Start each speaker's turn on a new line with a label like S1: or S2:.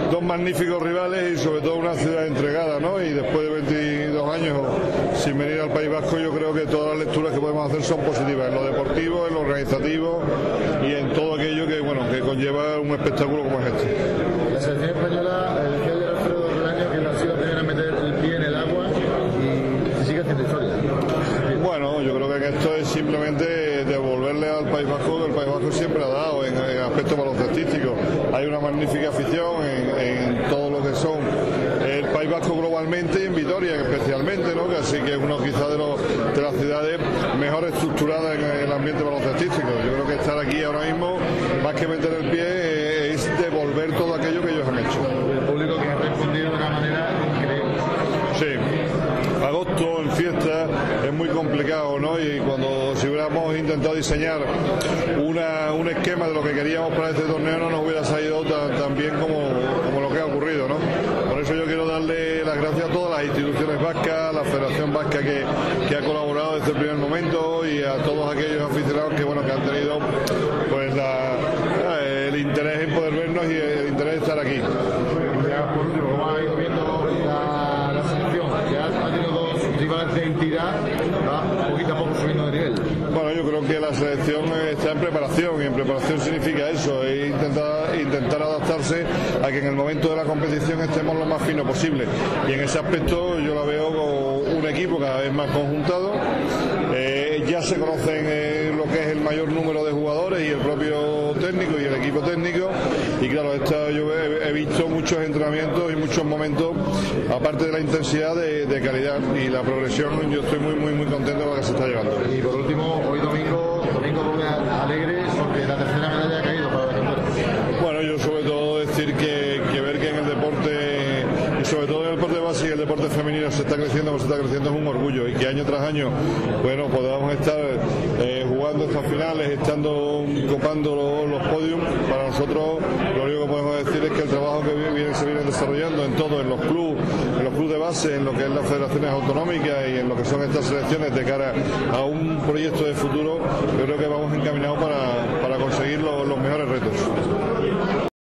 S1: dos magníficos rivales y sobre todo una ciudad entregada, ¿no? Y después de 22 años sin venir al País Vasco, yo creo que todas las lecturas que podemos hacer son positivas, en lo deportivo, en lo organizativo y en todo aquello que, bueno, que conlleva un espectáculo como es este.
S2: La selección española, decía ayer Alfredo Relaño que ha sido la primera a meter el pie en el agua y se sigue haciendo historia.
S1: Bueno, yo creo que esto es simplemente devolverle al País Vasco, que el País Vasco siempre ha dado en aspectos baloncestísticos. Hay una magnífica afición en todo lo que son el País Vasco globalmente y en Vitoria especialmente, ¿no? Que así que es uno quizá de las ciudades mejor estructuradas en el ambiente baloncestístico. Yo creo que estar aquí ahora mismo, más que meter el pie, es devolver todo aquello que ellos han hecho.
S2: El público que ha respondido de una manera increíble.
S1: Sí, agosto en fiesta es muy complicado, ¿no? Y cuando si hubiéramos intentado diseñar un esquema de lo que queríamos para este torneo, no nos hubiera salido tan bien como lo que ha ocurrido, ¿no? Por eso yo quiero darle las gracias a todas las instituciones vascas, a la Federación Vasca que ha colaborado desde el primer momento y a todos aquellos aficionados que, bueno, que han tenido pues el interés en poder vernos y el interés de estar aquí.
S2: Ya por último, vamos a ir viendo la selección, que ha tenido dos rivales de entidad, va poquito a poco subiendo de nivel.
S1: Bueno, yo creo que la selección está en preparación y en preparación significa eso, es intentar adaptarse a que en el momento de la competición estemos lo más fino posible y en ese aspecto yo la veo como un equipo cada vez más conjuntado. Ya se conocen lo que es el mayor número de jugadores y el propio técnico y el equipo técnico y claro, yo he visto muchos entrenamientos y muchos momentos, aparte de la intensidad, de calidad y la progresión. Yo estoy muy contento de lo que se está llevando.
S2: Y por último, hoy domingo vuelve alegre porque la tercera medalla ha caído para Venezuela.
S1: Bueno, yo sobre todo decir que ver que en el deporte y sobre todo en el deporte de base y el deporte femenino se está creciendo es un orgullo y que año tras año, bueno, podamos estar jugando estas finales, estando copando los podios. Para nosotros lo único que podemos decir es que el trabajo que se viene desarrollando en todo, en los clubes de base, en lo que es las federaciones autonómicas y en lo que son estas selecciones de cara a un proyecto de futuro, yo creo que vamos encaminados para conseguir los mejores retos.